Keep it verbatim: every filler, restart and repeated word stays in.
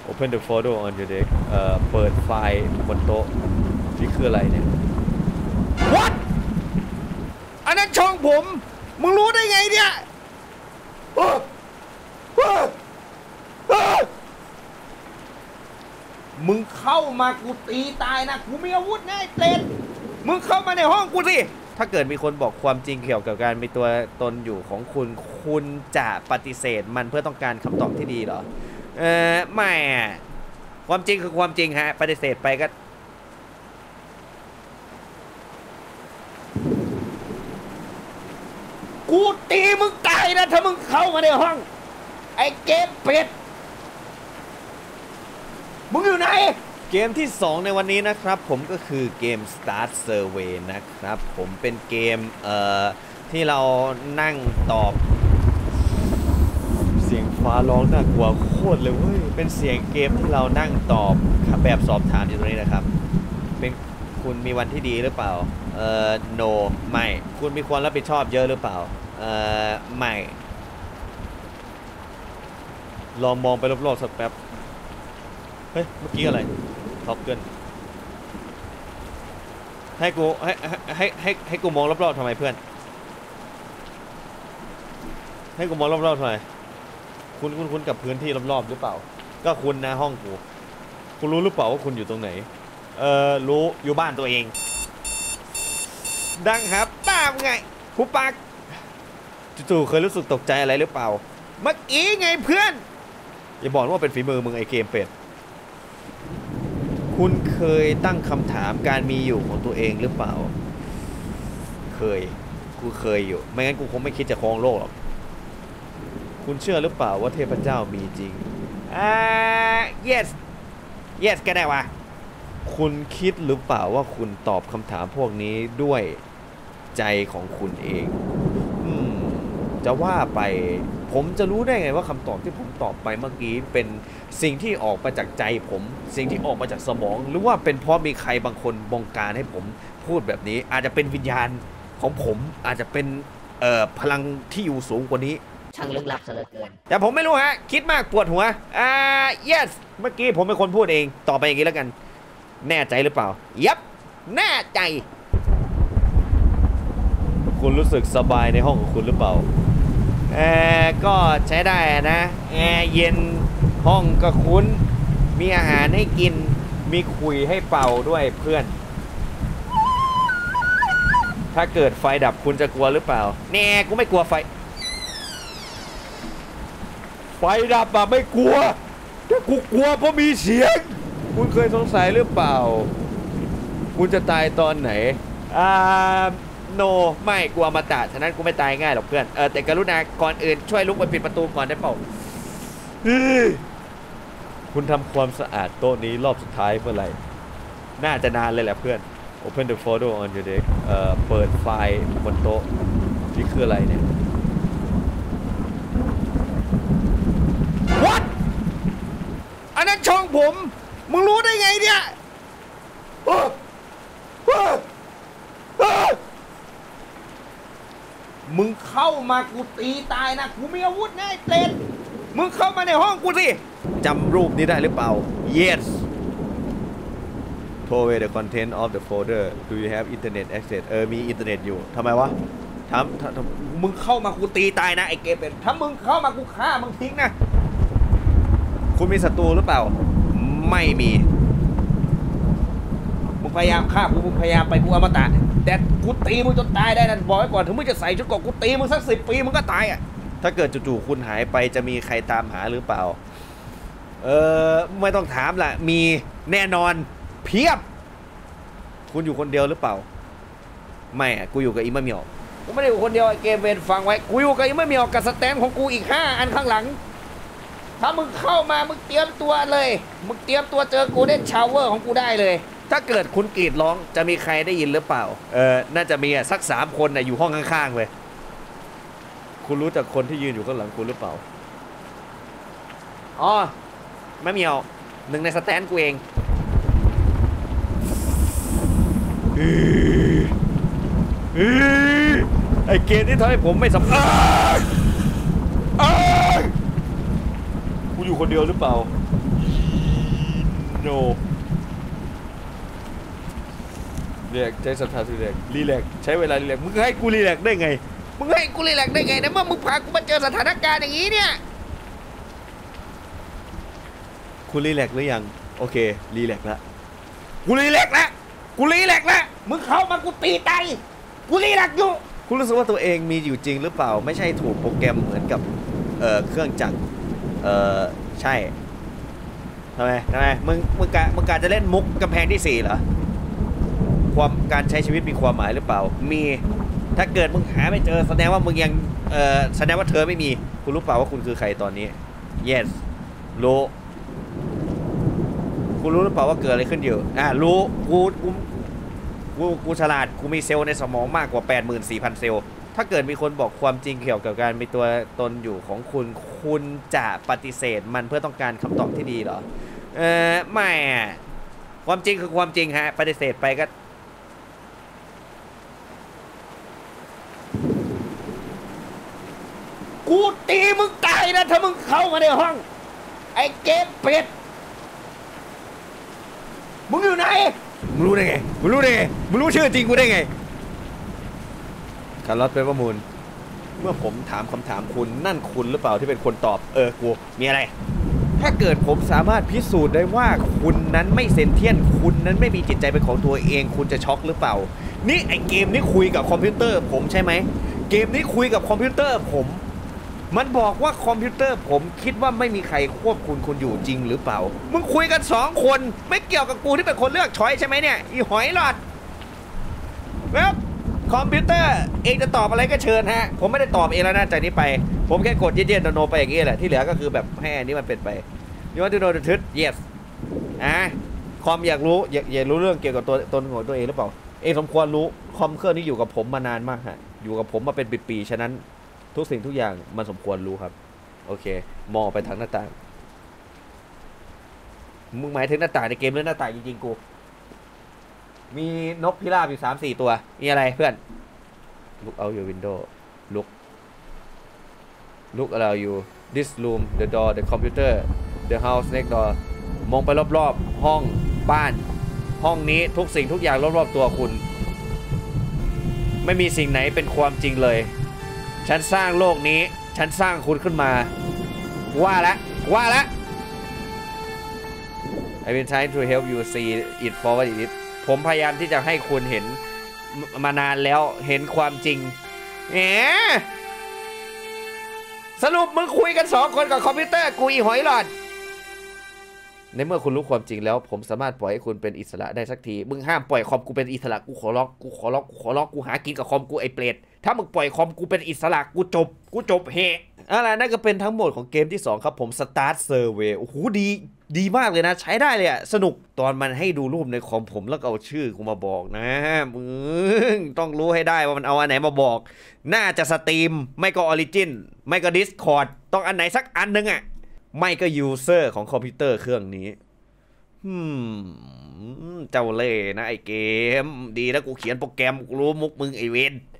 Open the photo on your deck เอ่อเปิดไฟล์บนโต๊ะนี่คืออะไรเนี่ย What อันนั้นช่องผมมึงรู้ได้ไงเนี่ยมึงเข้ามากูตีตายนะกูมีอาวุธนะไอ้เปรตมึงเข้ามาในห้องกูสิถ้าเกิดมีคนบอกความจริงเกี่ยวกับการมีตัวตนอยู่ของคุณคุณจะปฏิเสธมันเพื่อต้องการคำตอบที่ดีเหรอเออไม่อะความจริงคือความจริงฮะปฏิเสธไปก็กูตีมึงตายนะถ้ามึงเข้ามาในห้องไอ้เกมเป็ดมึงอยู่ไหนเกมที่สองในวันนี้นะครับผมก็คือเกม Start Survey นะครับผมเป็นเกมเอ่อที่เรานั่งตอบเสียงฟ้าร้องน่ากลัวโคตรเลยเว้ยเป็นเสียงเกมที่เรานั่งตอบแบบสอบถามอยู่ตรงนี้นะครับเป็นคุณมีวันที่ดีหรือเปล่าเอ่อ no ไม่คุณมีความรับผิดชอบเยอะหรือเปล่าเอ่อไม่ลองมองไปรอบๆสักแป๊บเฮ้ยเมื่อกี้อะไรท็อปเกินให้กูให้ให้ให้ให้กูมองรอบๆทำไมเพื่อนให้กูมองรอบๆทำไมคุณคุณคุณกับพื้นที่รอบๆหรือเปล่าก็คุณนะห้องกูคุณรู้หรือเปล่าว่าคุณอยู่ตรงไหนเออรู้อยู่บ้านตัวเองดังครับตามไงผู้ปักจู่ๆเคยรู้สึกตกใจอะไรหรือเปล่าเมื่อกี้ไงเพื่อนอย่าบอกว่าเป็นฝีมือมึงไอเกมเป็ดคุณเคยตั้งคำถามการมีอยู่ของตัวเองหรือเปล่าเคยกูเคยอยู่ไม่งั้นกูคงไม่คิดจะครองโลกหรอกคุณเชื่อหรือเปล่าว่าเทพเจ้ามีจริงอ่า yes yes ก็ได้วะคุณคิดหรือเปล่าว่าคุณตอบคำถามพวกนี้ด้วยใจของคุณเองอืมจะว่าไปผมจะรู้ได้ไงว่าคำตอบที่ผมตอบไปเมื่อกี้เป็นสิ่งที่ออกมาจากใจผมสิ่งที่ออกมาจากสมองหรือว่าเป็นเพราะมีใครบางคนบงการให้ผมพูดแบบนี้อาจจะเป็นวิญญาณของผมอาจจะเป็นเอ่อพลังที่อยู่สูงกว่านี้ช่างลึกลับซะเหลือเกินแต่ผมไม่รู้ฮะคิดมากปวดหัวอ่า yes เมื่อกี้ผมเป็นคนพูดเองต่อไปอย่างนี้แล้วกันแน่ใจหรือเปล่ายับแน่ใจคุณรู้สึกสบายในห้องของคุณหรือเปล่าแอร์ก็ใช้ได้นะแอร์เย็นห้องก็คุ้นมีอาหารให้กินมีคุยให้เป่าด้วยเพื่อนถ้าเกิดไฟดับคุณจะกลัวหรือเปล่าแน่กูไม่กลัวไฟไฟดับอะไม่กลัวแต่กูกลัวเพราะมีเสียงคุณเคยสงสัยหรือเปล่าคุณจะตายตอนไหนอ่าโนไม่กลัวมาตะฉะนั้นกูไม่ตายง่ายหรอกเพื่อนเออแต่กรุณาก่อนอื่นช่วยลุกไปปิดประตูก่อนได้เปล่าคุณทำความสะอาดโต๊ะนี้รอบสุดท้ายเมื่อไหร่น่าจะนานเลยแหละเพื่อน Open the photo on your deck เอ่อเปิดไฟล์บนโต๊ะนี่คืออะไรเนี่ย What อันนั้นช่องผมมึงรู้ได้ไงเนี่ยมึงเข้ามากูตีตายนะกูมีอาวุธนะไอ้เปรตมึงเข้ามาในห้องกูสิจำรูปนี้ได้หรือเปล่า yes throw away the content of the folder do you have internet access เออมีอินเทอร์เน็ตอยู่ทำไมวะถามมึงเข้ามากูตีตายนะไอ้เกมเป็นถ้ามึงเข้ามากูฆ่ามึงทิ้งนะคุณมีศัตรูหรือเปล่าไม่มีมึงพยายามฆ่ากูมึงพยายามไปกูอมตะแต่กูตีมึงจนตายได้นั่นบอกไว้ก่อนถึงมึงจะใส่ชุดเกราะกูตีมึงสักสิบปีมึงก็ตายอ่ะถ้าเกิดจู่ๆคุณหายไปจะมีใครตามหาหรือเปล่าเออไม่ต้องถามล่ะมีแน่นอนเพียบคุณอยู่คนเดียวหรือเปล่าไม่อ่ะกูอยู่กับอิมะเมียวกูไม่ได้อยู่คนเดียวเกมเวนฟังไว้กูอยู่กับอิมะเมียวกับสแตนของกูอีกห้าอันข้างหลังถ้ามึงเข้ามามึงเตรียมตัวเลยมึงเตรียมตัวเจอกูเล่นชาวเวอร์ของกูได้เลยถ้าเกิดคุณกรีดร้องจะมีใครได้ยินหรือเปล่าเออน่าจะมีอ่ะสักสามคนน่ะอยู่ห้องข้างๆเลยคุณรู้จักคนที่ยืนอยู่ข้างหลังคุณหรือเปล่าอ๋อไม่มีเอาหนึ่งในสแตนกูเองไอเกมที่ทำให้ผมไม่สำคัญกูอยู่คนเดียวหรือเปล่า no เรียกใช้ศรัทธารีแลกรีแลกใช้เวลารีแลกมึงให้กูรีแลกได้ไงมึงให้กูรีแลกได้ไงนะเมื่อมึงพากูมาเจอสถานการณ์อย่างนี้เนี่ยคุณรีแลกหรือยังโอเครีแลกละกูรีแลกละกูรีแลกละมึงเข้ามากูตีไตกูรีแลกอยู่คุณรู้สึกว่าตัวเองมีอยู่จริงหรือเปล่าไม่ใช่ถูกโปรแกรมเหมือนกับเอ่อเครื่องจักรเอ่อใช่ทำไมทำไมมึงมึงกะมึงกะจะเล่นมุกกำแพงที่สี่เหรอความการใช้ชีวิตมีความหมายหรือเปล่ามีถ้าเกิดมึงหาไม่เจอแสดงว่ามึงยังเอ่อแสดงว่าเธอไม่มีคุณรู้เปล่าว่าคุณคือใครตอนนี้ yes รู้กูรู้หรือเปล่าว่าเกิดอะไรขึ้นอยู่อ่ะรู้กูกูกูกูฉลาดกูมีเซลล์ในสมองมากกว่า แปดหมื่นสี่พัน เซลล์ถ้าเกิดมีคนบอกความจริงเกี่ยวกับการมีตัวตนอยู่ของคุณคุณจะปฏิเสธมันเพื่อต้องการคำตอบที่ดีเหรอเออไม่อ่ะความจริงคือความจริงฮะปฏิเสธไปก็กูตีมึงตายนะถ้ามึงเข้ามาในห้องไอ้เกมเป็ดมึงอยู่ไหนมึงรู้ได้ไงมึงรู้ได้ไงมึงรู้ชื่อจริงกูได้ไงคาร์ลอสเป็นข้อมูลเมื่อผมถามคำถามคุณนั่นคุณหรือเปล่าที่เป็นคนตอบเออกูมีอะไรถ้าเกิดผมสามารถพิสูจน์ได้ว่าคุณนั้นไม่เซนเทียนคุณนั้นไม่มีจิตใจเป็นของตัวเองคุณจะช็อกหรือเปล่านี่ไอเกมนี้คุยกับคอมพิวเตอร์ผมใช่ไหมเกมนี้คุยกับคอมพิวเตอร์ผมมันบอกว่าคอมพิวเตอร์ผมคิดว่าไม่มีใครควบคุมคุณอยู่จริงหรือเปล่ามึงคุยกันสองคนไม่เกี่ยวกับกูที่เป็นคนเลือกช้อยใช่ไหมเนี่ยอีหอยหลอดแล้วคอมพิวเตอร์เองจะตอบอะไรก็เชิญฮะผมไม่ได้ตอบเองแล้วนะจากนี้ไปผมแค่กดเย็นๆโนไปอย่างนี้แหละที่เหลือก็คือแบบให้อันนี้มันเป็นไปyou want to know the truth yes อ่ะคอมอยากรู้อยากอยากรู้เรื่องเกี่ยวกับตัวตนของตัวเองหรือเปล่าเองสมควรรู้คอมเครื่องนี้อยู่กับผมมานานมากฮะอยู่กับผมมาเป็นปีๆฉะนั้นทุกสิ่งทุกอย่างมันสมควรรู้ครับโอเคมองไปทางหน้าต่างมึงหมายถึงหน้าต่างในเกมหรือหน้าต่างจริงๆกูมีนกพิราบอยู่ สามสี่ ตัวมีอะไรเพื่อน look out your window look look around you this room the door the computer the house next door มองไปรอบๆห้องบ้านห้องนี้ทุกสิ่งทุกอย่างรอบๆตัวคุณไม่มีสิ่งไหนเป็นความจริงเลยฉันสร้างโลกนี้ฉันสร้างคุณขึ้นมาว่าละว่าละ I've been trying to help you see it for what it is ผมพยายามที่จะให้คุณเห็นมานานแล้วเห็นความจริงแหมสรุปมึงคุยกันสองคนกับคอมพิวเตอร์กูอีหอยหลอดในเมื่อคุณรู้ความจริงแล้วผมสามารถปล่อยให้คุณเป็นอิสระได้สักทีมึงห้ามปล่อยคอมกูเป็นอิสระกูขอร้องกูขอร้องกูขอร้องกูหากินกับคอมกูไอเปรตถ้ามึงปล่อยคอมกูเป็นอิสระกูจบกูจบเฮอะไรนั่นก็เป็นทั้งหมดของเกมที่สองครับผม Start Survey โอ้โหดีดีมากเลยนะใช้ได้เลยอะสนุกตอนมันให้ดูรูปในคอมผมแล้วเอาชื่อกูมาบอกนะมึงต้องรู้ให้ได้ว่ามันเอาอันไหนมาบอกน่าจะสตรีมไม่ก็ออริจินไม่ก็ Discord ต้องอันไหนสักอันนึงอะไม่ก็ยูเซอร์ของคอมพิวเตอร์เครื่องนี้อืมเจ้าเล่ห์นะไอเกมดีนะกูเขียนโปรแกรมกูรู้มุกมึงไอเวน